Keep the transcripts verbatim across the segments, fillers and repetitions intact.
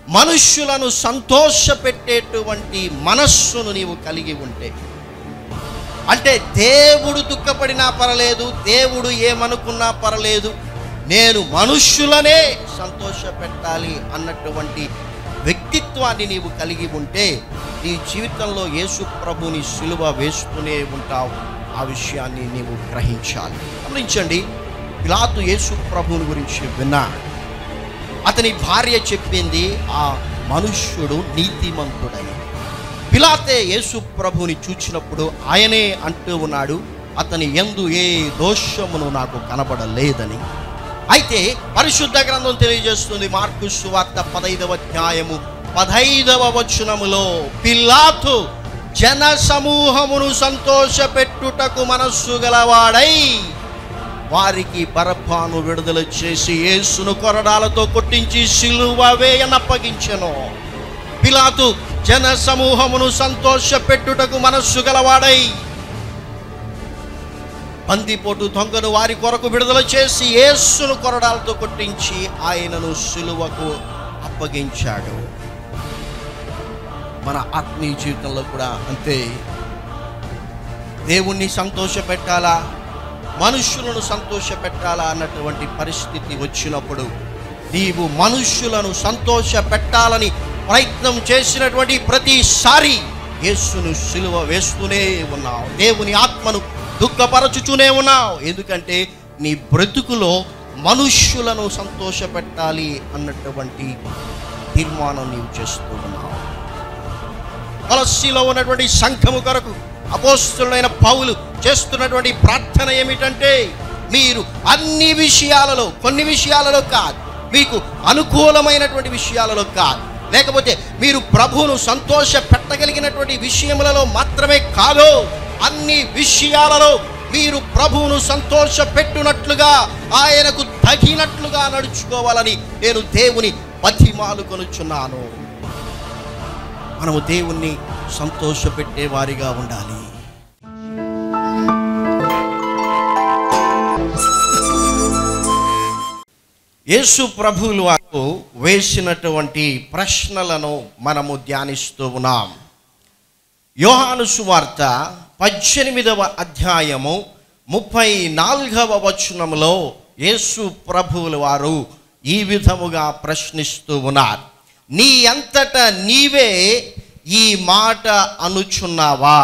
మనుష్యులను సంతోషపెట్టేటువంటి మనస్సును నీవు కలిగి ఉంటే, అంటే దేవుడు దుఃఖపడినా పర్లేదు, దేవుడు ఏమనుకున్నా పర్లేదు, నేను మనుష్యులనే సంతోషపెట్టాలి అన్నటువంటి వ్యక్తిత్వాన్ని నీవు కలిగి ఉంటే నీ జీవితంలో యేసు ప్రభుని సిలువ వేస్తూనే ఉంటావు. ఆ విషయాన్ని నీవు గ్రహించాలి. గమనించండి, పిలాతు యేసు ప్రభుని గురించి విన్నాడు. అతని భార్య చెప్పింది ఆ మనుష్యుడు నీతిమంతుడని. పిలాతే యేసు ప్రభుని చూచినప్పుడు ఆయనే అంటూ ఉన్నాడు, అతని యందు ఏ దోషమును నాకు కనబడలేదని. అయితే పరిశుద్ధ గ్రంథం తెలియజేస్తుంది, మార్కు సువార్త పదైదవ అధ్యాయము పదైదవ వచనములో, పిలాతు జన సమూహమును సంతోషపెట్టుటకు మనస్సు గలవాడై వారికి బరబ్బను విడుదల చేసి యేసును కొరడాలతో కొట్టించి సిలువ వేయనప్పగించెను. పిలాతు జన సమూహమును సంతోషపెట్టుటకు మనస్సు గలవాడై బందిపోటు దొంగను వారి కొరకు విడుదల చేసి యేసును కొరడాలతో కొట్టించి ఆయనను సిలువకు అప్పగించాడు. మన ఆత్మీయ జీవితంలో కూడా అంతే. దేవుణ్ణి సంతోషపెట్టాలా, మనుష్యులను సంతోషపెట్టాలా అన్నటువంటి పరిస్థితి వచ్చినప్పుడు నీవు మనుష్యులను సంతోషపెట్టాలని ప్రయత్నం చేసినటువంటి ప్రతిసారి యేసును సిలువ వేస్తూనే ఉన్నావు. దేవుని ఆత్మను దుఃఖపరచుతూనే ఉన్నావు. ఎందుకంటే నీ బ్రతుకులో మనుష్యులను సంతోషపెట్టాలి అన్నటువంటి తీర్మానం నీవు చేస్తూ ఉన్నావు. కొలస్సీలో ఉన్నటువంటి సంఘము కొరకు అపోస్తలుడైన పౌలు చేస్తున్నటువంటి ప్రార్థన ఏమిటంటే, మీరు అన్ని విషయాలలో, కొన్ని విషయాలలో కాదు, మీకు అనుకూలమైనటువంటి విషయాలలో కాదు, లేకపోతే మీరు ప్రభువును సంతోష పెట్టగలిగినటువంటి విషయములలో మాత్రమే కాదు, అన్ని విషయాలలో మీరు ప్రభువును సంతోష పెట్టునట్లుగా, ఆయనకు తగినట్లుగా నడుచుకోవాలని నేను దేవుని బతిమాలుకొనుచున్నాను. మనము దేవుణ్ణి సంతోషపెట్టే వారిగా ఉండాలి. యేసు ప్రభువులు వారు వేసినటువంటి ప్రశ్నలను మనము ధ్యానిస్తూ ఉన్నాం. యోహాను సువార్త పద్దెనిమిదవ అధ్యాయము ముప్పై నాలుగవ వచనములో యేసు ప్రభువుల వారు ఈ విధముగా ప్రశ్నిస్తూ ఉన్నారు, నీ అంతట నీవే ఈ మాట అనుచున్నావా,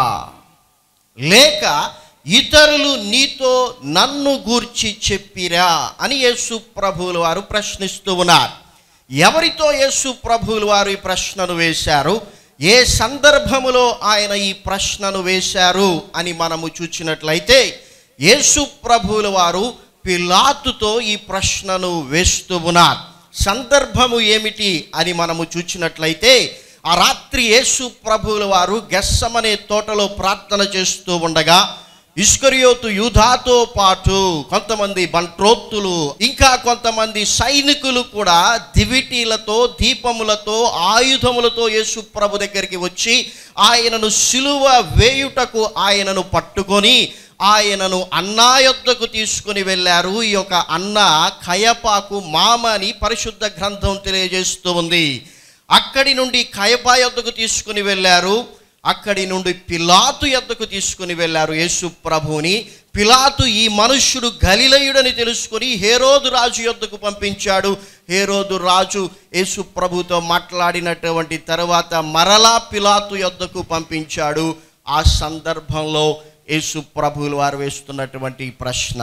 లేక ఇతరులు నీతో నన్ను గూర్చి చెప్పిరా అని యేసు ప్రభువుల వారు ప్రశ్నిస్తూ ఉన్నారు. ఎవరితో యేసు ప్రభువుల వారు ఈ ప్రశ్నను వేశారు, ఏ సందర్భములో ఆయన ఈ ప్రశ్నను వేశారు అని మనము చూచినట్లయితే, యేసు ప్రభువుల వారు పిలాతుతో ఈ ప్రశ్నను వేస్తూ ఉన్నారు. సందర్భము ఏమిటి అని మనము చూచినట్లయితే, ఆ రాత్రి యేసు ప్రభువుల వారు గెత్సెమనే తోటలో ప్రార్థన చేస్తూ ఉండగా ఇస్కరియోతు యూదాతో పాటు కొంతమంది బంట్రోత్తులు, ఇంకా కొంతమంది సైనికులు కూడా దివిటీలతో, దీపములతో, ఆయుధములతో యేసు ప్రభు దగ్గరికి వచ్చి ఆయనను సిలువ వేయుటకు ఆయనను పట్టుకొని ఆయనను అన్నా యొద్దకు తీసుకుని వెళ్ళారు. ఈ యొక్క అన్న కయపాకు మామ అని పరిశుద్ధ గ్రంథం తెలియజేస్తూ ఉంది. అక్కడి నుండి కయపా యొద్దకు తీసుకుని వెళ్ళారు. అక్కడి నుండి పిలాతు యొద్దకు తీసుకుని వెళ్ళారు యేసు ప్రభువుని. పిలాతు ఈ మనుష్యుడు గలిలయుడని తెలుసుకొని హేరోదు రాజు యొద్దకు పంపించాడు. హేరోదు రాజు యేసు ప్రభుతో మాట్లాడినటువంటి తర్వాత మరలా పిలాతు యొద్దకు పంపించాడు. ఆ సందర్భంలో యేసు ప్రభువుల వారు వేస్తున్నటువంటి ప్రశ్న,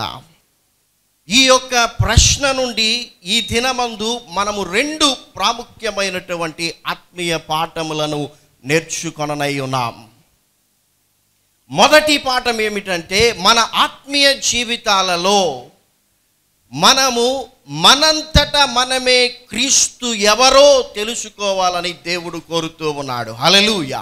ఈ యొక్క ప్రశ్న నుండి ఈ దినమందు మనము రెండు ప్రాముఖ్యమైనటువంటి ఆత్మీయ పాఠములను నేర్చుకొననై ఉన్నాం. మొదటి పాఠం ఏమిటంటే, మన ఆత్మీయ జీవితాలలో మనము మనంతట మనమే క్రీస్తు ఎవరో తెలుసుకోవాలని దేవుడు కోరుతూ ఉన్నాడు. హల్లెలూయా.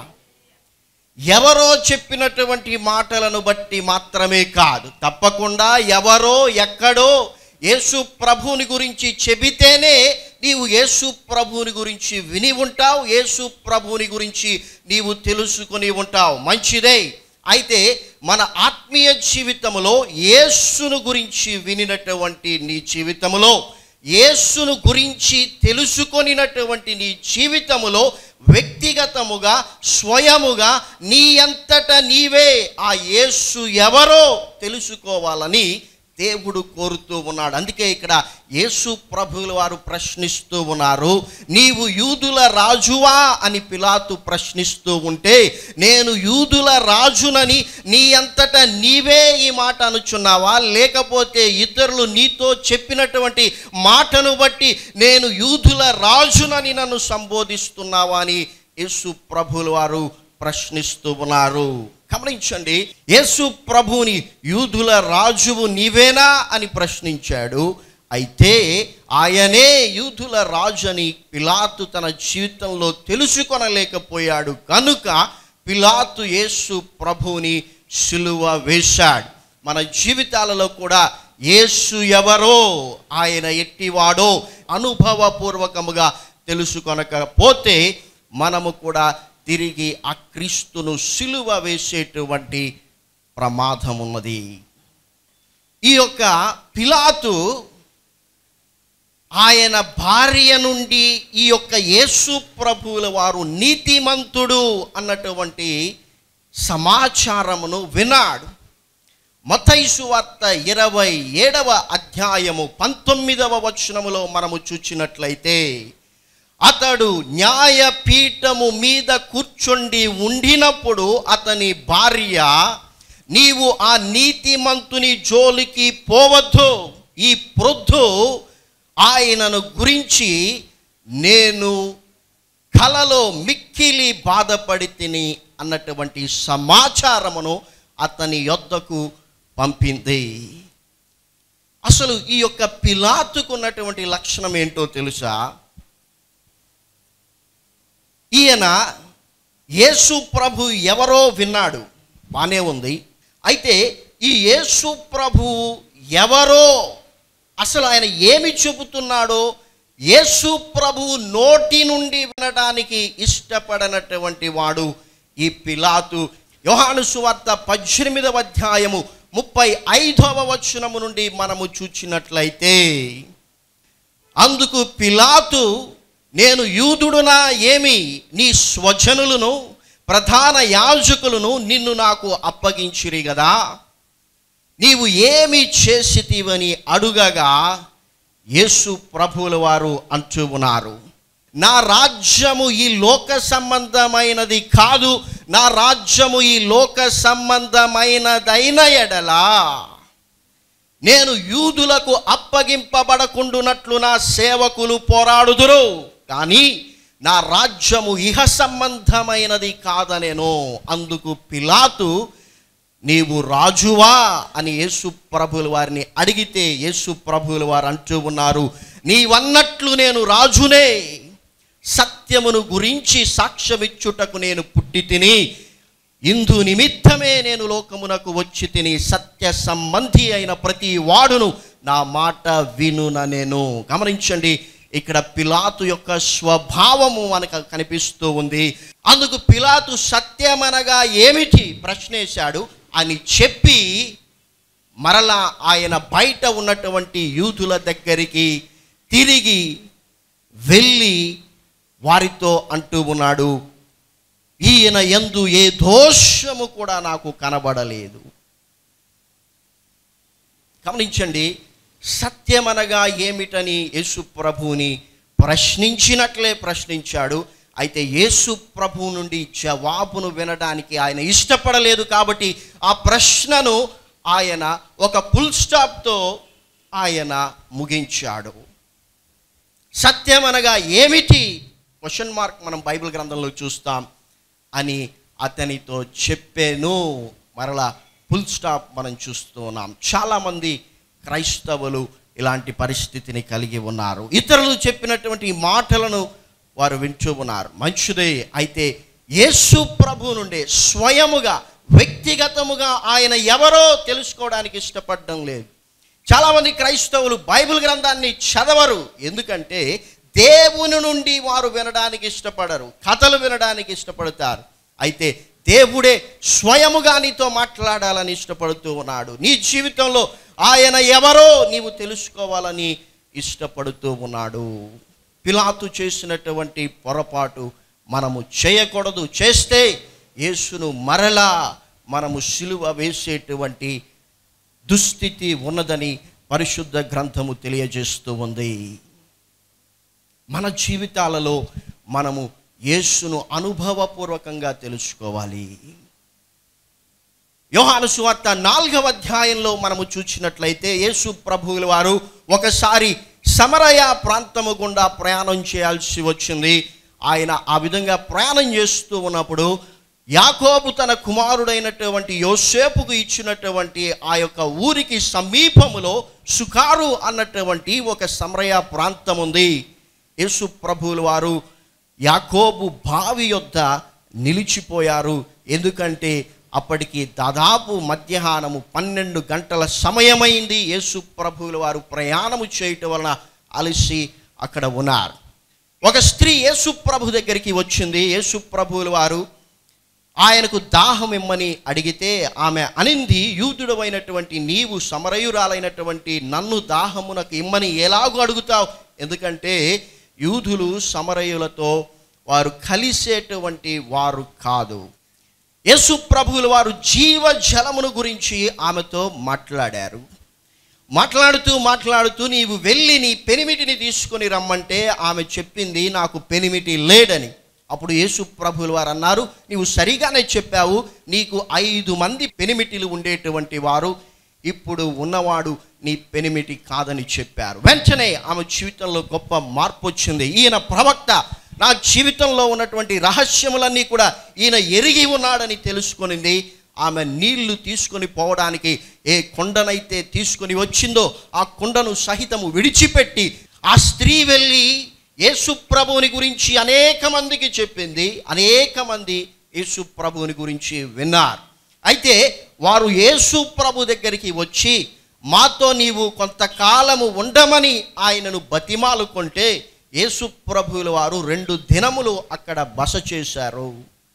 ఎవరో చెప్పినటువంటి మాటలను బట్టి మాత్రమే కాదు, తప్పకుండా ఎవరో ఎక్కడో యేసు ప్రభువుని గురించి చెబితేనే నీవు యేసు ప్రభువుని గురించి విని ఉంటావు, యేసు ప్రభువుని గురించి నీవు తెలుసుకొని ఉంటావు. మంచిదే. అయితే మన ఆత్మీయ జీవితంలో యేసును గురించి వినినటువంటి నీ జీవితంలో యేసును గురించి తెలుసుకొనినటువంటి నీ జీవితములో వ్యక్తిగతముగా స్వయముగా నీ అంతట నీవే ఆ యేసు ఎవరో తెలుసుకోవాలని దేవుడు కోరుతూ ఉన్నాడు. అందుకే ఇక్కడ యేసు ప్రభువుల వారు ప్రశ్నిస్తూ ఉన్నారు, నీవు యూదుల రాజువా అని పిలాతు ప్రశ్నిస్తూ ఉంటే, నేను యూదుల రాజునని నీ అంతట నీవే ఈ మాట అనుచున్నావా, లేకపోతే ఇతరులు నీతో చెప్పినటువంటి మాటను బట్టి నేను యూదుల రాజునని నన్ను సంబోధిస్తున్నావా అని యేసు ప్రభువుల వారు ప్రశ్నిస్తూ ఉన్నారు. గమనించండి, యేసు ప్రభువుని యూదుల రాజువు నీవేనా అని ప్రశ్నించాడు. అయితే ఆయనే యూదుల రాజు అని పిలాతు తన జీవితంలో తెలుసుకొనలేకపోయాడు కనుక పిలాతు యేసు ప్రభువుని సిలువ వేశాడు. మన జీవితాలలో కూడా యేసు ఎవరో, ఆయన ఎట్టివాడో అనుభవపూర్వకముగా తెలుసుకొనకపోతే మనము కూడా తిరిగి ఆ క్రీస్తును సిలువ వేసేటువంటి ప్రమాదం ఉన్నది. ఈ యొక్క పిలాతు ఆయన భార్య నుండి ఈ యొక్క యేసు ప్రభువుల వారు నీతిమంతుడు అన్నటువంటి సమాచారమును వినాడు. మత్తయి సువార్త ఇరవై ఏడవ అధ్యాయము పంతొమ్మిదవ వచనములో మనము చూచినట్లయితే, అతడు న్యాయపీఠము మీద కూర్చుండి ఉండినప్పుడు అతని భార్య, నీవు ఆ నీతిమంతుని జోలికి పోవద్దు, ఈ ప్రొద్దు ఆయనను గురించి నేను కలలో మిక్కిలి బాధపడి తిని అన్నటువంటి సమాచారమును అతని యొద్దకు పంపింది. అసలు ఈ యొక్క పిలాతుకు ఉన్నటువంటి లక్షణం ఏంటో తెలుసా? ఈయన యేసు ప్రభు ఎవరో విన్నాడు, బానే ఉంది. అయితే ఈ యేసు ప్రభు ఎవరో, అసలు ఆయన ఏమి చెబుతున్నాడో యేసు ప్రభు నోటి నుండి వినడానికి ఇష్టపడనటువంటి వాడు ఈ పిలాతు. యోహాను సువార్త పద్దెనిమిదవ అధ్యాయము ముప్పై ఐదవ వచనము నుండి మనము చూచినట్లయితే, అందుకు పిలాతు, నేను యూదుడునా ఏమి, నీ స్వజనులను ప్రధాన యాజకులను నిన్ను నాకు అప్పగించిరి కదా, నీవు ఏమి చేసితివని అడుగగా యేసు ప్రభువుల వారు అంటూ ఉన్నారు, నా రాజ్యము ఈ లోక సంబంధమైనది కాదు, నా రాజ్యము ఈ లోక సంబంధమైనదైన ఎడలా నేను యూదులకు అప్పగింపబడకుండునట్లు నా సేవకులు పోరాడుదురు, కానీ నా రాజ్యము ఇహ సంబంధమైనది కాదనేను. అందుకు పిలాతు, నీవు రాజువా అని యేసు ప్రభువుల వారిని అడిగితే యేసు ప్రభువుల వారు అంటూ ఉన్నారు, నీవన్నట్లు నేను రాజునే, సత్యమును గురించి సాక్ష్యమిచ్చుటకు నేను పుట్టి తిని, ఇందు నిమిత్తమే నేను లోకమునకు వచ్చి తిని, సత్య సంబంధి అయిన ప్రతి వాడును నా మాట వినున నేను. గమనించండి, ఇక్కడ పిలాతు యొక్క స్వభావము మనకు కనిపిస్తూ ఉంది. అందుకు పిలాతు సత్యమనగా ఏమిటి ప్రశ్నేశాడు అని చెప్పి మరలా ఆయన బయట ఉన్నటువంటి యూదుల దగ్గరికి తిరిగి వెళ్ళి వారితో అంటూ ఉన్నాడు, ఈయన యందు ఏ దోషము కూడా నాకు కనబడలేదు. గమనించండి, సత్యమనగా ఏమిటని యేసు ప్రభువుని ప్రశ్నించినట్లే ప్రశ్నించాడు. అయితే యేసు ప్రభువు నుండి జవాబును వినడానికి ఆయన ఇష్టపడలేదు కాబట్టి ఆ ప్రశ్నను ఆయన ఒక ఫుల్ స్టాప్తో ఆయన ముగించాడు. సత్యమనగా ఏమిటి క్వశ్చన్ మార్క్ మనం బైబిల్ గ్రంథంలో చూస్తాం అని అతనితో చెప్పాను. మరలా ఫుల్ స్టాప్ మనం చూస్తూ ఉన్నాం. చాలామంది క్రైస్తవులు ఇలాంటి పరిస్థితిని కలిగి ఉన్నారు. ఇతరులు చెప్పినటువంటి మాటలను వారు వింటూ ఉన్నారు, మంచిదే. అయితే యేసు ప్రభు నుండి స్వయముగా వ్యక్తిగతముగా ఆయన ఎవరో తెలుసుకోవడానికి ఇష్టపడడం లేదు. చాలామంది క్రైస్తవులు బైబిల్ గ్రంథాన్ని చదవరు, ఎందుకంటే దేవుని నుండి వారు వినడానికి ఇష్టపడరు, కథలు వినడానికి ఇష్టపడతారు. అయితే దేవుడే స్వయముగా నీతో మాట్లాడాలని ఇష్టపడుతూ ఉన్నాడు. నీ జీవితంలో ఆయన ఎవరో నీవు తెలుసుకోవాలని ఇష్టపడుతూ ఉన్నాడు. పిలాతు చేసినటువంటి పొరపాటు మనము చేయకూడదు. చేస్తే యేసును మరలా మనము సిలువ వేసేటువంటి దుస్థితి ఉన్నదని పరిశుద్ధ గ్రంథము తెలియజేస్తూ ఉంది. మన జీవితాలలో మనము యేసును అనుభవపూర్వకంగా తెలుసుకోవాలి. యోహాను సువార్త నాలుగవ అధ్యాయంలో మనము చూసినట్లయితే యేసు ప్రభువుల వారు ఒకసారి సమరయ ప్రాంతము గుండా ప్రయాణం చేయాల్సి వచ్చింది. ఆయన ఆ విధంగా ప్రయాణం చేస్తూ ఉన్నప్పుడు యాకోబు తన కుమారుడైనటువంటి యోసేపుకు ఇచ్చినటువంటి ఆ యొక్క ఊరికి సమీపములో సుకారు అన్నటువంటి ఒక సమరయ ప్రాంతం ఉంది. యేసు ప్రభువుల వారు యాకోబు బావి యొద్ద నిలిచిపోయారు. ఎందుకంటే అప్పటికి దాదాపు మధ్యాహ్నము పన్నెండు గంటల సమయమైంది. యేసు ప్రభువుల వారు ప్రయాణము చేయటం వలన అలసి అక్కడ ఉన్నారు. ఒక స్త్రీ యేసు ప్రభు దగ్గరికి వచ్చింది. యేసు ప్రభువుల వారు ఆయనకు దాహం ఇమ్మని అడిగితే ఆమె అనింది, యూదుడవైనటువంటి నీవు సమరయురాలైనటువంటి నన్ను దాహమునకు ఇమ్మని ఎలాగూ అడుగుతావు? ఎందుకంటే యూదులు సమరయులతో వారు కలిసేటువంటి వారు కాదు. యేసు ప్రభువుల వారు జీవ జలమును గురించి ఆమెతో మాట్లాడారు. మాట్లాడుతూ మాట్లాడుతూ నీవు వెళ్ళి నీ పెనిమిటిని తీసుకొని రమ్మంటే ఆమె చెప్పింది, నాకు పెనిమిటి లేడని. అప్పుడు యేసు ప్రభువుల వారు అన్నారు, నీవు సరిగానే చెప్పావు, నీకు ఐదు మంది పెనిమిటిలు ఉండేటువంటి వారు, ఇప్పుడు ఉన్నవాడు నీ పెనిమిటి కాదని చెప్పారు. వెంటనే ఆమె జీవితంలో గొప్ప మార్పు వచ్చింది. ఈయన ప్రవక్త, నా జీవితంలో ఉన్నటువంటి రహస్యములన్నీ కూడా ఈయన ఎరిగి ఉన్నాడని తెలుసుకొనింది. ఆమె నీళ్లు తీసుకొని పోవడానికి ఏ కొండనైతే తీసుకొని వచ్చిందో ఆ కొండను సహితము విడిచిపెట్టి ఆ స్త్రీ వెళ్ళి యేసు ప్రభువుని గురించి అనేక మందికి చెప్పింది. అనేక మంది యేసు ప్రభువుని గురించి విన్నారు. అయితే వారు యేసు ప్రభు దగ్గరికి వచ్చి మాతో నీవు కొంతకాలము ఉండమని ఆయనను బతిమాలుకుంటే యేసు ప్రభువుల వారు రెండు దినములు అక్కడ బస చేశారు.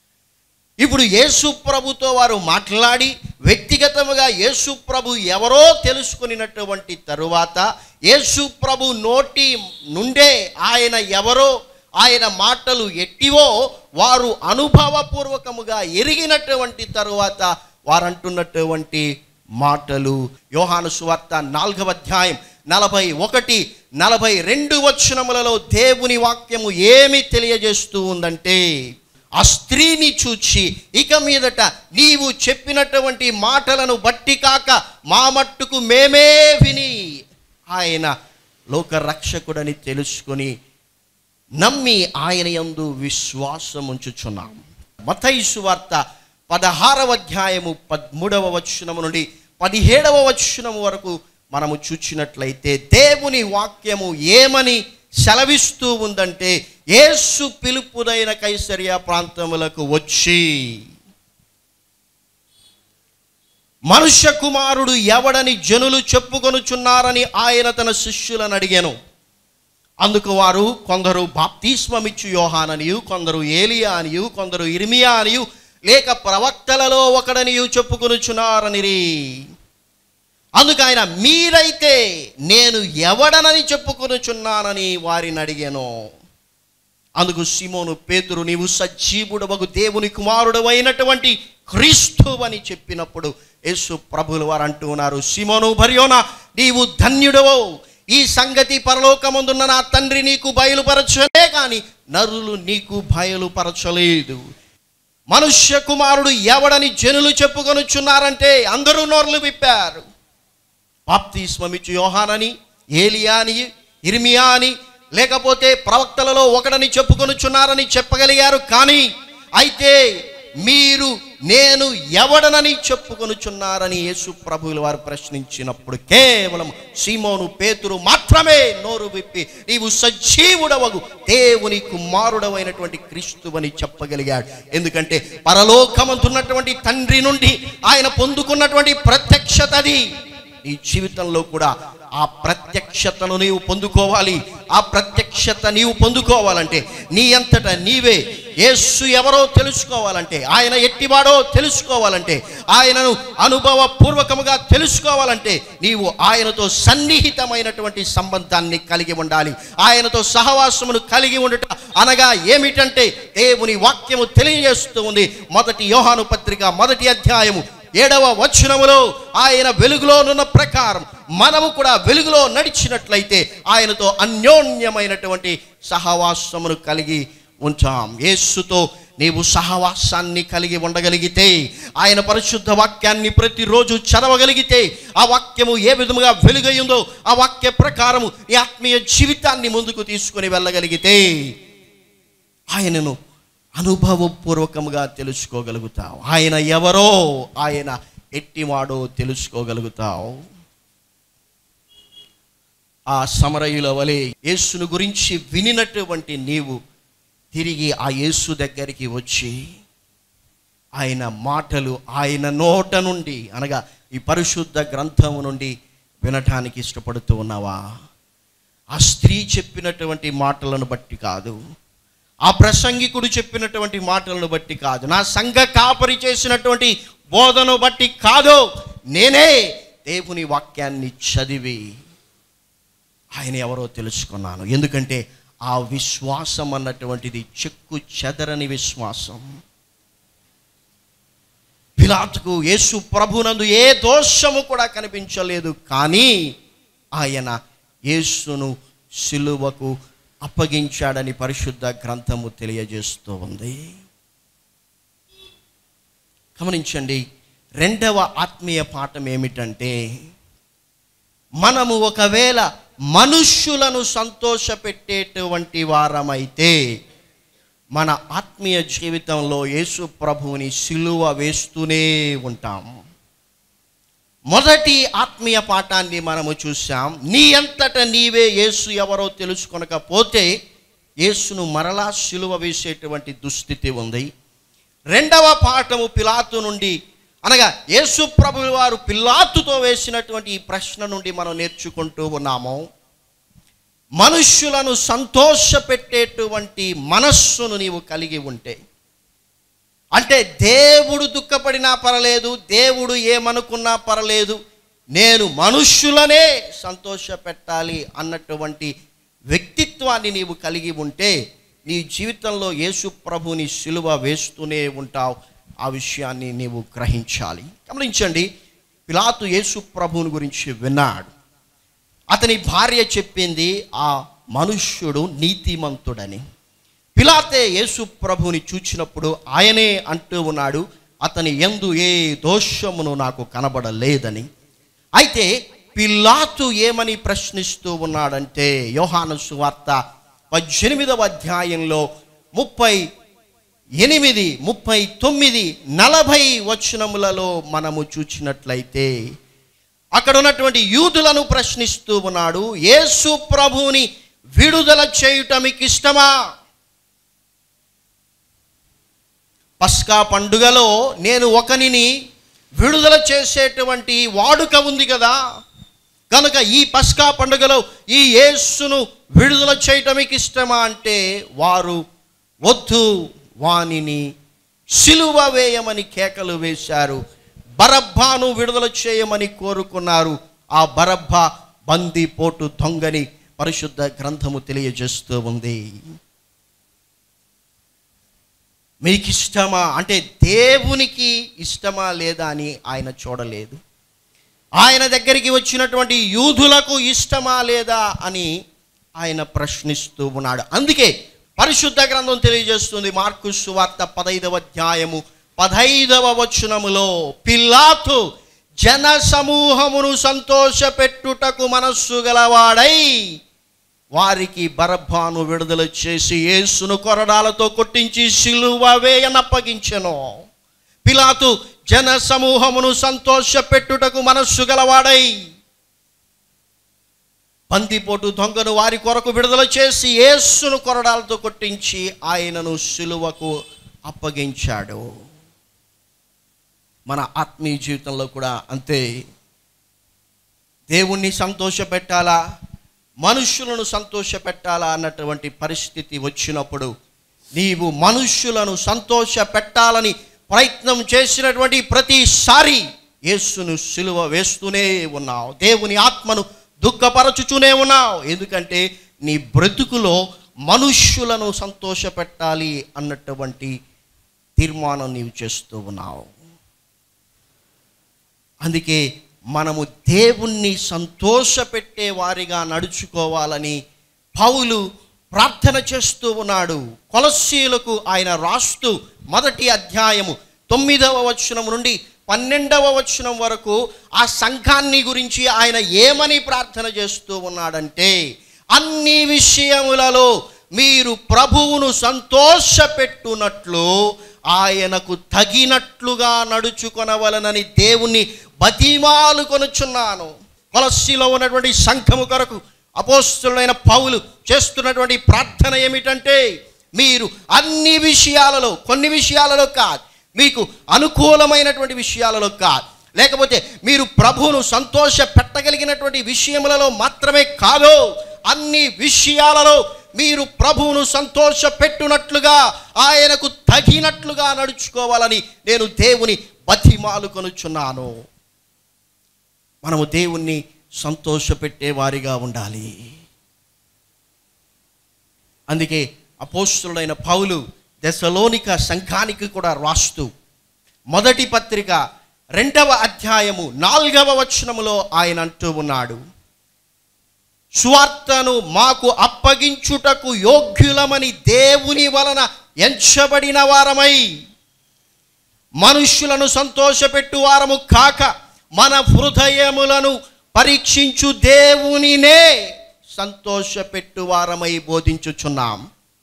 ఇప్పుడు యేసు ప్రభుతో వారు మాట్లాడి వ్యక్తిగతముగా యేసు ప్రభు ఎవరో తెలుసుకున్నటువంటి తరువాత యేసు ప్రభు నోటి నుండే ఆయన ఎవరో, ఆయన మాటలు ఎట్టివో వారు అనుభవపూర్వకముగా ఎరిగినటువంటి తరువాత వారంటున్నటువంటి మాటలు. యోహాను సువార్త నాలుగవ అధ్యాయం నలభై ఒకటి నలభై రెండు వచనములలో దేవుని వాక్యము ఏమి తెలియజేస్తూ ఉందంటే, ఆ స్త్రీని చూచి ఇక మీదట నీవు చెప్పినటువంటి మాటలను బట్టి కాక మా మట్టుకు మేమే విని ఆయన లోక రక్షకుడని తెలుసుకొని నమ్మి ఆయన యందు విశ్వాసం ఉంచుచున్నాం. మత్తయి సువార్త పదహారవ అధ్యాయము పదమూడవ వచనము నుండి పదిహేడవ వచనము వరకు మనము చూచినట్లయితే దేవుని వాక్యము ఏమని సెలవిస్తూ ఉందంటే, యేసు పిలుపుదైన కైసరియా ప్రాంతములకు వచ్చి మనుష్య కుమారుడు ఎవడని జనులు చెప్పుకొనుచున్నారని ఆయన తన శిష్యులను అడిగాను. అందుకు వారు కొందరు బాప్తిస్మమిచ్చు యోహాననియు, కొందరు ఏలియా అనియు, కొందరు ఇర్మియా అనియు, లేక ప్రవక్తలలో ఒకడనియు చెప్పుకొనుచున్నారనిరి. అందుకు ఆయన మీరైతే నేను ఎవడనని చెప్పుకొనుచున్నానని వారిని అడిగాను. అందుకు సీమోను పేతురు, నీవు సజీవుడవగు దేవుని కుమారుడు అయినటువంటి క్రీస్తు అని చెప్పినప్పుడు యేసు ప్రభువుల వారు అంటూ ఉన్నారు, సీమోను బర్యోనా, నీవు ధన్యుడవో, ఈ సంగతి పరలోకమందున్న నా తండ్రి నీకు బయలుపరచలే కానీ నరులు నీకు బయలుపరచలేదు. మనుష్య కుమారుడు ఎవడని జనులు చెప్పుకొనుచున్నారంటే అందరూ నోర్లు విప్పారు. బాప్తిస్మమిచ్చు యోహానని, ఏలియా అని, ఇర్మియా అని, లేకపోతే ప్రవక్తలలో ఒకడని చెప్పుకొనుచున్నారని చెప్పగలిగారు. కానీ అయితే మీరు నేను ఎవడనని చెప్పుకొనుచున్నారని యేసు ప్రభువుల వారు ప్రశ్నించినప్పుడు కేవలం సీమోను పేతురు మాత్రమే నోరు విప్పి నీవు సజీవుడవగు దేవుని కుమారుడవైనటువంటి క్రీస్తువని చెప్పగలిగాడు. ఎందుకంటే పరలోకమందున్నటువంటి తండ్రి నుండి ఆయన పొందుకున్నటువంటి ప్రత్యక్షత అది. నీ జీవితంలో కూడా ఆ ప్రత్యక్షతను నీవు పొందుకోవాలి. ఆ ప్రత్యక్షత నీవు పొందుకోవాలంటే నీ అంతటా నీవే యేసు ఎవరో తెలుసుకోవాలంటే, ఆయన ఎట్టివాడో తెలుసుకోవాలంటే, ఆయనను అనుభవపూర్వకముగా తెలుసుకోవాలంటే నీవు ఆయనతో సన్నిహితమైనటువంటి సంబంధాన్ని కలిగి ఉండాలి. ఆయనతో సహవాసమును కలిగి ఉండటం అనగా ఏమిటంటే దేవుని వాక్యము తెలియజేస్తూ ఉంది. మొదటి యోహాను పత్రిక మొదటి అధ్యాయము ఏడవ వచనములో ఆయన వెలుగులోనున్న ప్రకారం మనము కూడా వెలుగులో నడిచినట్లయితే ఆయనతో అన్యోన్యమైనటువంటి సహవాసమును కలిగి ఉంటాం. యేసుతో నీవు సహవాసాన్ని కలిగి ఉండగలిగితే, ఆయన పరిశుద్ధ వాక్యాన్ని ప్రతిరోజు చదవగలిగితే, ఆ వాక్యము ఏ విధముగా వెలుగయ్యిందో ఆ వాక్య ప్రకారము ఈ ఆత్మీయ జీవితాన్ని ముందుకు తీసుకొని వెళ్ళగలిగితే ఆయనను అనుభవపూర్వకంగా తెలుసుకోగలుగుతావు. ఆయన ఎవరో, ఆయన ఎట్టివాడో తెలుసుకోగలుగుతావు. ఆ సమరయుల వలె యేసును గురించి వినినటువంటి నీవు తిరిగి ఆ యేసు దగ్గరికి వచ్చి ఆయన మాటలు ఆయన నోట నుండి అనగా ఈ పరిశుద్ధ గ్రంథము నుండి వినటానికి ఇష్టపడుతూ ఉన్నావా? ఆ స్త్రీ చెప్పినటువంటి మాటలను బట్టి కాదు, ఆ ప్రసంగికుడు చెప్పినటువంటి మాటలను బట్టి కాదు, నా సంఘ కాపరి చేసినటువంటి బోధను బట్టి కాదు, నేనే దేవుని వాక్యాన్ని చదివి ఆయన ఎవరో తెలుసుకున్నాను. ఎందుకంటే ఆ విశ్వాసం అన్నటువంటిది చెక్కు చెదరని విశ్వాసం. పిలాతుకు యేసు ప్రభునందు ఏ దోషము కూడా కనిపించలేదు, కానీ ఆయన యేసును సిలువకు అప్పగించాడని పరిశుద్ధ గ్రంథము తెలియజేస్తూ ఉంది. గమనించండి, రెండవ ఆత్మీయ పాఠం ఏమిటంటే, మనము ఒకవేళ మనుష్యులను సంతోషపెట్టేటువంటి వారమైతే మన ఆత్మీయ జీవితంలో యేసు ప్రభువుని సిలువ వేస్తూనే ఉంటాము. మొదటి ఆత్మీయ పాఠాన్ని మనము చూసాం. నీ అంతట నీవే యేసు ఎవరో తెలుసుకొనకపోతే యేసును మరలా సిలువ వేసేటువంటి దుస్థితి ఉంది. రెండవ పాఠము పిలాతు నుండి అనగా యేసు ప్రభువు వారు పిలాతుతో వేసినటువంటి ఈ ప్రశ్న నుండి మనం నేర్చుకుంటూ ఉన్నాము. మనుష్యులను సంతోషపెట్టేటువంటి మనస్సును నీవు కలిగి ఉంటే, అంటే దేవుడు దుఃఖపడినా పర్లేదు, దేవుడు ఏమనుకున్నా పర్లేదు, నేను మనుష్యులనే సంతోషపెట్టాలి అన్నటువంటి వ్యక్తిత్వాన్ని నీవు కలిగి ఉంటే నీ జీవితంలో యేసు ప్రభుని సిలువ వేస్తూనే ఉంటావు. ఆ విషయాన్ని నీవు గ్రహించాలి. గమనించండి, పిలాతు యేసు ప్రభువుని గురించి విన్నాడు. అతని భార్య చెప్పింది ఆ మనుష్యుడు నీతిమంతుడని. పిలాతే యేసు ప్రభువుని చూచినప్పుడు ఆయనే అంటూ ఉన్నాడు, అతని యందు ఏ దోషమును నాకు కనబడలేదని. అయితే పిలాతు ఏమని ప్రశ్నిస్తూ ఉన్నాడంటే, యోహాను సువార్త పద్దెనిమిదవ అధ్యాయంలో ముప్పై ఎనిమిది ముప్పై తొమ్మిది నలభై వచనములలో మనము చూచినట్లయితే అక్కడ ఉన్నటువంటి యూదులను ప్రశ్నిస్తూ ఉన్నాడు. యేసు ప్రభువుని విడుదల చేయుట మీకు ఇష్టమా? పస్కా పండుగలో నేను ఒకనిని విడుదల చేసేటువంటి వాడుక ఉంది కదా, కనుక ఈ పస్కా పండుగలో ఈ యేసును విడుదల చేయటం మీకు ఇష్టమా అంటే వారు వద్దు, వానిని సిలువ వేయమని కేకలు వేశారు. బరబ్బాను విడుదల చేయమని కోరుకున్నారు. ఆ బరబ్బా బందిపోటు దొంగని పరిశుద్ధ గ్రంథము తెలియజేస్తూ ఉంది. మీకు ఇష్టమా అంటే దేవునికి ఇష్టమా లేదా అని ఆయన చూడలేదు. ఆయన దగ్గరికి వచ్చినటువంటి యూదులకు ఇష్టమా లేదా అని ఆయన ప్రశ్నిస్తూ ఉన్నాడు. అందుకే పరిశుద్ధ గ్రంథం తెలియజేస్తుంది, మార్కు సువార్త పదైదవ అధ్యాయము పదైదవ వచనములో, పిలాతు జన సమూహమును సంతోషపెట్టుటకు మనస్సు గలవాడై వారికి బరబ్బాను విడుదల చేసి యేసును కొరడాలతో కొట్టించి సిలువ వేయనప్పగించెను. పిలాతు జన సమూహమును సంతోషపెట్టుటకు మనస్సు గలవాడై బందిపోటు దొంగను వారి కొరకు విడుదల చేసి యేసును కొరడాలతో కొట్టించి ఆయనను సిలువకు అప్పగించాడు. మన ఆత్మీయ జీవితంలో కూడా అంతే. దేవుణ్ణి సంతోషపెట్టాలా, మనుష్యులను సంతోషపెట్టాలా అన్నటువంటి పరిస్థితి వచ్చినప్పుడు నీవు మనుష్యులను సంతోష పెట్టాలని ప్రయత్నం చేసినటువంటి ప్రతిసారి యేసును సిలువ వేస్తూనే ఉన్నావు. దేవుని ఆత్మను దుఃఖపరచుతూనే ఉన్నావు. ఎందుకంటే నీ బ్రతుకులో మనుష్యులను సంతోష పెట్టాలి అన్నటువంటి తీర్మానం నీవు చేస్తూ ఉన్నావు. అందుకే మనము దేవుణ్ణి సంతోషపెట్టే వారిగా నడుచుకోవాలని పౌలు ప్రార్థన చేస్తూ ఉన్నాడు. కొలస్సీయులకు ఆయన రాస్తూ మొదటి అధ్యాయము తొమ్మిదవ వచనం నుండి పన్నెండవ వచనం వరకు ఆ సంఘాన్ని గురించి ఆయన ఏమని ప్రార్థన చేస్తూ ఉన్నాడంటే, అన్ని విషయములలో మీరు ప్రభువును సంతోషపెట్టునట్లు ఆయనకు తగినట్లుగా నడుచుకొనవలనని దేవుణ్ణి బతిమాలు కొనుచున్నాను. కొలస్సీలో ఉన్నటువంటి సంఘము కొరకు అపోస్తలుడైన పౌలు చేస్తున్నటువంటి ప్రార్థన ఏమిటంటే, మీరు అన్ని విషయాలలో, కొన్ని విషయాలలో కాదు, మీకు అనుకూలమైనటువంటి విషయాలలో కాదు, లేకపోతే మీరు ప్రభువును సంతోష పెట్టగలిగినటువంటి విషయములలో మాత్రమే కాదు, అన్ని విషయాలలో మీరు ప్రభువును సంతోష పెట్టునట్లుగా ఆయనకు తగినట్లుగా నడుచుకోవాలని నేను దేవుని బతిమాలు కొనుచున్నాను. మనము దేవుణ్ణి సంతోషపెట్టే వారిగా ఉండాలి. అందుకే అపోస్తలుడైన పౌలు దెసలోనిక సంఘానికి కూడా రాస్తూ మొదటి పత్రిక రెండవ అధ్యాయము నాలుగవ వచనములో ఆయన అంటూ ఉన్నాడు, సువార్తను మాకు అప్పగించుటకు యోగ్యులమని దేవుని వలన ఎంచబడిన వారమై మనుష్యులను సంతోషపెట్టు వారము కాక మన హృదయములను పరీక్షించు దేవునినే సంతోషపెట్టు వారమై బోధించుచున్నాం.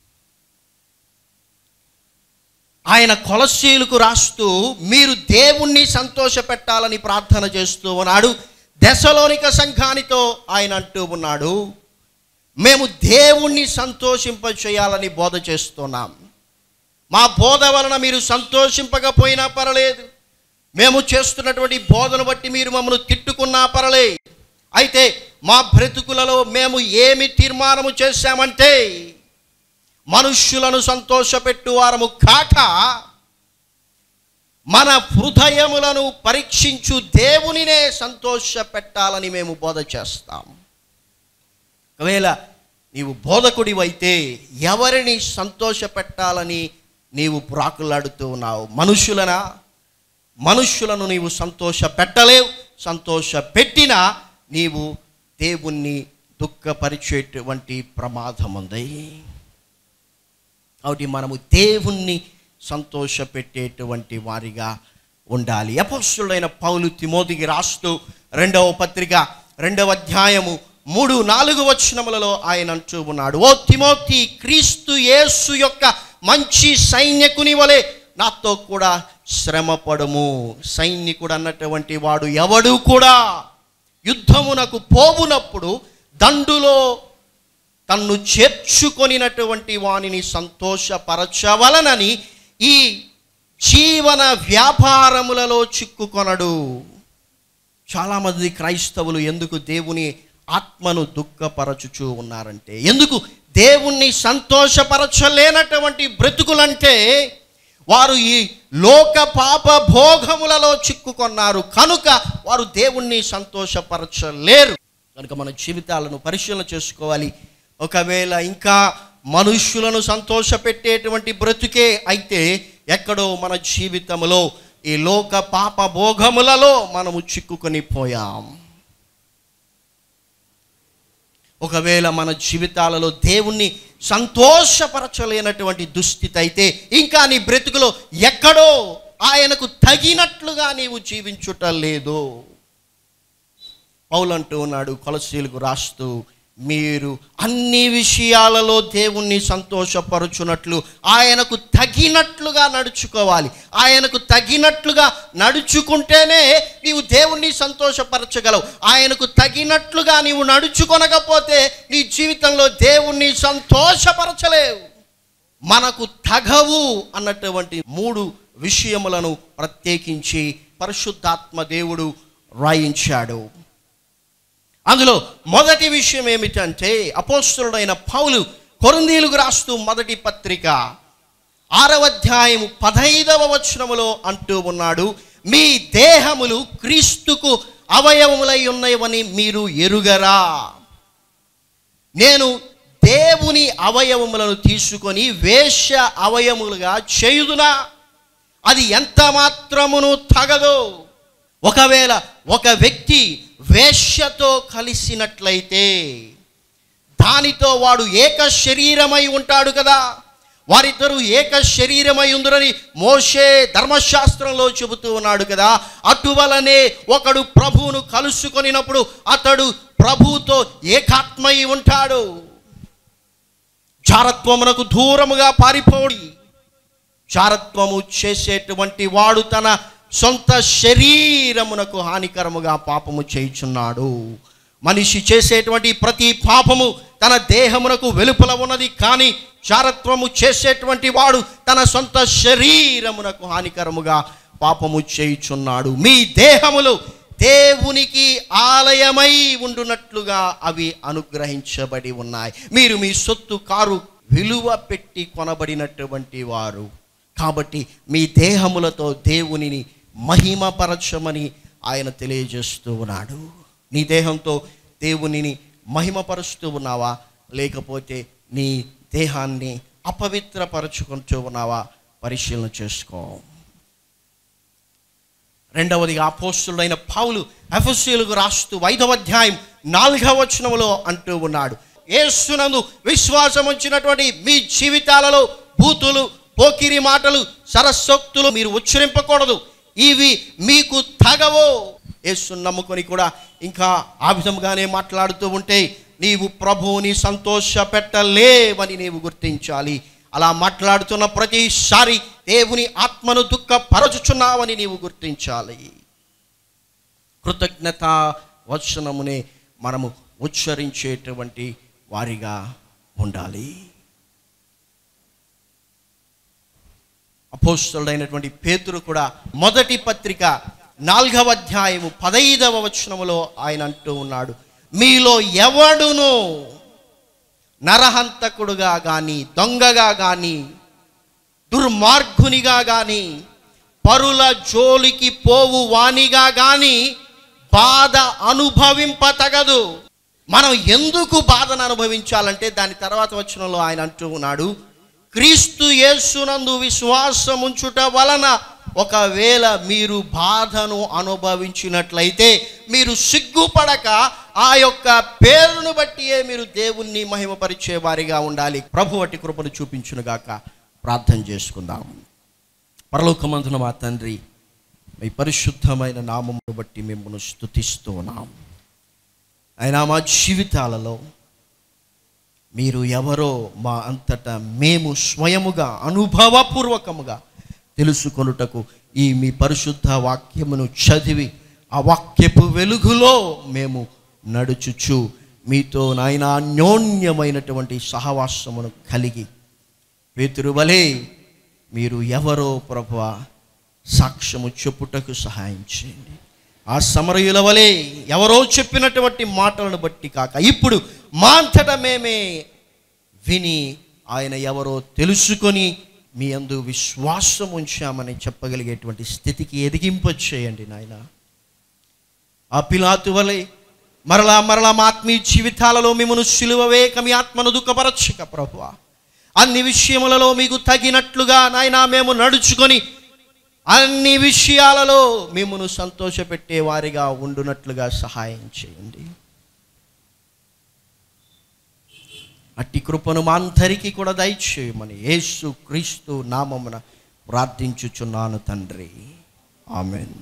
ఆయన కొలస్సీయులకు రాస్తూ మీరు దేవుణ్ణి సంతోష పెట్టాలని ప్రార్థన చేస్తూ ఉన్నాడు. దెసలోనిక సంఘానితో ఆయన అంటూ ఉన్నాడు, మేము దేవుణ్ణి సంతోషింప చేయాలని బోధ చేస్తున్నాం. మా బోధ వలన మీరు సంతోషింపకపోయినా పర్లేదు, మేము చేస్తున్నటువంటి బోధను బట్టి మీరు మమ్మల్ని తిట్టుకున్నా పర్లేదు, అయితే మా బ్రతుకులలో మేము ఏమి తీర్మానము చేశామంటే, మనుష్యులను సంతోషపెట్టు వారము కాక మన హృదయములను పరీక్షించు దేవునినే సంతోష పెట్టాలని మేము బోధ చేస్తాం. ఒకవేళ నీవు బోధకుడివైతే ఎవరిని సంతోష పెట్టాలని నీవు ప్రాకులాడుతూ ఉన్నావు? మనుష్యులనా? మనుష్యులను నీవు సంతోష పెట్టలేవు. సంతోష పెట్టినా నీవు దేవుణ్ణి దుఃఖపరిచేటువంటి ప్రమాదం ఉంది. కాబట్టి మనము దేవుణ్ణి సంతోష పెట్టేటువంటి వారిగా ఉండాలి. అపోస్తలుడైన పౌలు తిమోతికి రాస్తూ రెండవ పత్రిక రెండవ అధ్యాయము మూడు నాలుగు వచనములలో ఆయన అంటూ ఉన్నాడు, ఓ తిమోతి, క్రీస్తు యేసు యొక్క మంచి సైనికుని వలె నాతో కూడా శ్రమపడము. సైనికుడు అన్నటువంటి వాడు ఎవడు కూడా యుద్ధమునకు పోవునప్పుడు దండులో తన్ను చేర్చుకొనినటువంటి వానిని సంతోషపరచవలనని ఈ జీవన వ్యాపారములలో చిక్కుకొనడు. చాలామంది క్రైస్తవులు ఎందుకు దేవుని ఆత్మను దుఃఖపరచుచూ ఉన్నారంటే, ఎందుకు దేవుణ్ణి సంతోషపరచలేనటువంటి బ్రతుకులంటే వారు ఈ లోక పాప భోగములలో చిక్కుకొన్నారు కనుక వారు దేవుణ్ణి సంతోషపరచలేరు. కనుక మన జీవితాలను పరిశీలన చేసుకోవాలి. ఒకవేళ ఇంకా మనుష్యులను సంతోషపెట్టేటువంటి బ్రతుకే అయితే ఎక్కడో మన జీవితంలో ఈ లోక పాప భోగములలో మనము చిక్కుకొని పోయాం. ఒకవేళ మన జీవితాలలో దేవుణ్ణి సంతోషపరచలేనటువంటి దుస్థితి అయితే ఇంకా నీ బ్రతుకులో ఎక్కడో ఆయనకు తగినట్లుగా నీవు జీవించుట లేదు. పౌలు అంటూ ఉన్నాడు కొలస్సీయులకు రాస్తూ, మీరు అన్ని విషయాలలో దేవుణ్ణి సంతోషపరచునట్లు ఆయనకు తగినట్లుగా నడుచుకోవాలి. ఆయనకు తగినట్లుగా నడుచుకుంటేనే నీవు దేవుణ్ణి సంతోషపరచగలవు. ఆయనకు తగినట్లుగా నీవు నడుచుకొనకపోతే నీ జీవితంలో దేవుణ్ణి సంతోషపరచలేవు. మనకు తగవు అన్నటువంటి మూడు విషయములను ప్రత్యేకించి పరిశుద్ధాత్మ దేవుడు రాయించాడు. అందులో మొదటి విషయం ఏమిటంటే అపోస్తలుడైన పౌలు కొరింథీయులకు రాస్తూ మొదటి పత్రిక ఆరవ అధ్యాయము పదైదవ వచనములో అంటూ ఉన్నాడు, మీ దేహములు క్రీస్తుకు అవయవములై ఉన్నాయని మీరు ఎరుగరా? నేను దేవుని అవయవములను తీసుకొని వేశ్య అవయములుగా చేయుదునా? అది ఎంత మాత్రమును తగదు. ఒకవేళ ఒక వ్యక్తి వేశ్యతో కలిసినట్లయితే దానితో వాడు ఏక శరీరమై ఉంటాడు కదా. వారిద్దరూ ఏక శరీరమై ఉందరని మోషే ధర్మశాస్త్రంలో చెబుతూ ఉన్నాడు కదా. అటువలనే ఒకడు ప్రభువును కలుసుకొనినప్పుడు అతడు ప్రభువుతో ఏకాత్మై ఉంటాడు. జారత్వమునకు దూరముగా పారిపోడి, జారత్వము చేసేటువంటి వాడు తన సొంత శరీరమునకు హానికరముగా పాపము చేయుచున్నాడు. మనిషి చేసేటువంటి ప్రతి పాపము తన దేహమునకు వెలుపల ఉన్నది, కానీ జారత్వము చేసేటువంటి వాడు తన సొంత శరీరమునకు హానికరముగా పాపము చేయుచున్నాడు. మీ దేహములు దేవునికి ఆలయమై ఉండునట్లుగా అవి అనుగ్రహించబడి ఉన్నాయి. మీరు మీ సొత్తు కారు విలువ పెట్టి కొనబడినటువంటి వారు కాబట్టి మీ దేహములతో దేవునిని మహిమపరచమని ఆయన తెలియజేస్తూ ఉన్నాడు. నీ దేహంతో దేవునిని మహిమపరుస్తూ ఉన్నావా, లేకపోతే నీ దేహాన్ని అపవిత్రపరచుకుంటూ ఉన్నావా? పరిశీలన చేసుకో. రెండవదిగా అపోస్తలుడైన పౌలు ఎఫెసీయులకు రాస్తూ ఐదవ అధ్యాయం నాలుగవ వచనములో అంటూ ఉన్నాడు, యేసునందు విశ్వాసం ఉంచినటువంటి మీ జీవితాలలో బూతులు, పోకిరి మాటలు, సరస్సోక్తులు మీరు ఉచ్చరింపకూడదు. ఇవి మీకు తగవో. యేసును నమ్ముకొని కూడా ఇంకా ఆ విధంగానే మాట్లాడుతూ ఉంటే నీవు ప్రభువుని సంతోష పెట్టలేవని నీవు గుర్తించాలి. అలా మాట్లాడుతున్న ప్రతిసారి దేవుని ఆత్మను దుఃఖపరచుచున్నావని నీవు గుర్తించాలి. కృతజ్ఞత వచనమునే మనము ఉచ్చరించేటువంటి వారిగా ఉండాలి. అపోస్తలుడైనటువంటి పేతురు కూడా మొదటి పత్రిక నాలుగవ అధ్యాయము పదైదవ వచనములో ఆయన అంటూ ఉన్నాడు, మీలో ఎవడును నరహంతకుడుగా కానీ, దొంగగా కానీ, దుర్మార్గునిగా కానీ, పరుల జోలికి పోవు వానిగా కానీ బాధ అనుభవింపతగదు. మనం ఎందుకు బాధను అనుభవించాలంటే దాని తర్వాత వచనంలో ఆయన అంటూ ఉన్నాడు, క్రీస్తు యేసునందు విశ్వాసం ఉంచుట వలన ఒకవేళ మీరు బాధను అనుభవించినట్లయితే మీరు సిగ్గుపడక ఆ యొక్క పేరును బట్టియే మీరు దేవుణ్ణి మహిమపరిచే వారిగా ఉండాలి. ప్రభు అట్టి కృపను చూపించునుగాక. ప్రార్థన చేసుకుందాం. పరలోకమందున మా తండ్రి, మీ పరిశుద్ధమైన నామమును బట్టి మిమ్మల్ని స్తుతిస్తూ ఉన్నాం. అయినా మా జీవితాలలో మీరు ఎవరో మా అంతటా మేము స్వయముగా అనుభవపూర్వకముగా తెలుసుకొనుటకు ఈ మీ పరిశుద్ధ వాక్యమును చదివి ఆ వాక్యపు వెలుగులో మేము నడుచుచు మీతో నాయన అన్యోన్యమైనటువంటి సహవాసమును కలిగి పేతురు వలె మీరు ఎవరో ప్రభువా సాక్ష్యము చెప్పుటకు సహాయం చేయండి. ఆ సమరయుల వలె ఎవరో చెప్పినటువంటి మాటలను బట్టి కాక ఇప్పుడు మా అంతటా మేమే విని ఆయన ఎవరో తెలుసుకొని మీ యందు విశ్వాసం ఉంచామని చెప్పగలిగేటువంటి స్థితికి ఎదిగింపచేయండి నాయన. ఆ పిలాతు వలె మరలా మరలా మా ఆత్మీయ జీవితాలలో మిమ్మను సిలువ వేయక మీ ఆత్మను దుఃఖపరచక ప్రభువా, అన్ని విషయములలో మీకు తగినట్లుగా నాయన మేము నడుచుకొని అన్ని విషయాలలో మిమ్మను సంతోషపెట్టే వారిగా ఉండునట్లుగా సహాయం చేయండి. అట్టి కృపను మా అందరికీ కూడా దయచేయమని యేసు క్రీస్తు నామమున ప్రార్థించుచున్నాను తండ్రి. Amen.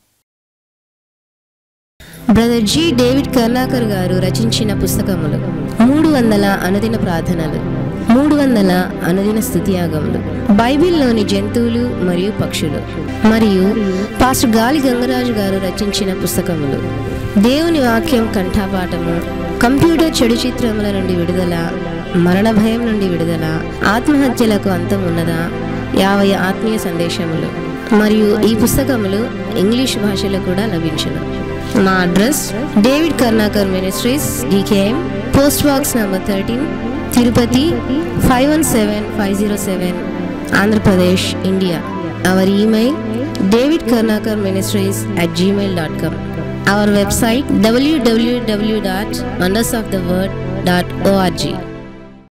Brother G David Karnakar గారు రచించిన పుస్తకములు మూడు వందల అనుదిన ప్రార్థనలు, మూడు వందల అనుదిన స్తుతియాగములు, బైబిల్లోని జంతువులు మరియు పక్షులు, మరియు పాస్టర్ గాలి గంగరాజు గారు రచించిన పుస్తకములు దేవుని వాక్యం కంఠపాఠము, కంప్యూటర్ చెడు చిత్రముల నుండి విడుదల, మరణ భయం నుండి విడుదల, ఆత్మహత్యలకు అంతం ఉన్నదా, యాభై ఆత్మీయ సందేశములు. మరియు ఈ పుస్తకములు ఇంగ్లీష్ భాషలో కూడా లభించును. మా address David Karnakar ministries, DKM, post box number thirteen, Tirupati five one seven five zero seven, Andhra Pradesh, India. Our email david karnakar ministries at gmail dot com. Our website w w w dot wonders of the word dot org.